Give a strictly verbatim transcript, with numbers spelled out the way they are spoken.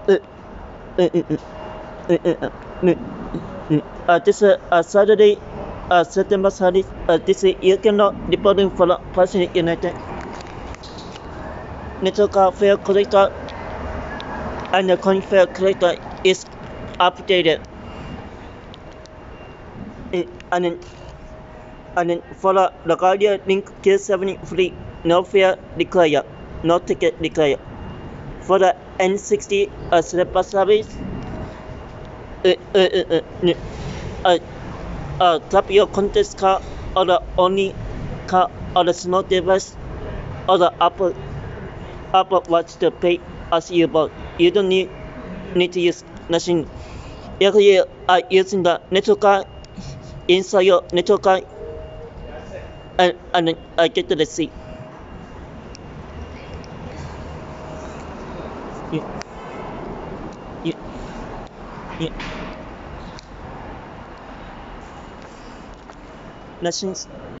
uh, uh, uh, uh, uh, uh, uh, uh, uh, this uh, uh, Saturday, uh, September thirtieth, uh, this uh, you cannot reporting for the President United Network Fair Collector and the coin fair collector is updated. Uh, and then, and then for the, the Guardian link K seventy-three, no fair declared, no ticket declared. For the N sixty uh, Sleeper service, uh, uh, uh, uh, uh, uh, tap your contest card or the only card or the small device or the Apple Apple Watch to pay as you bought. You don't need need to use nothing. If you are using the network card inside your network card and and I get to the seat. Yeah. Yeah. Yeah. Nothing.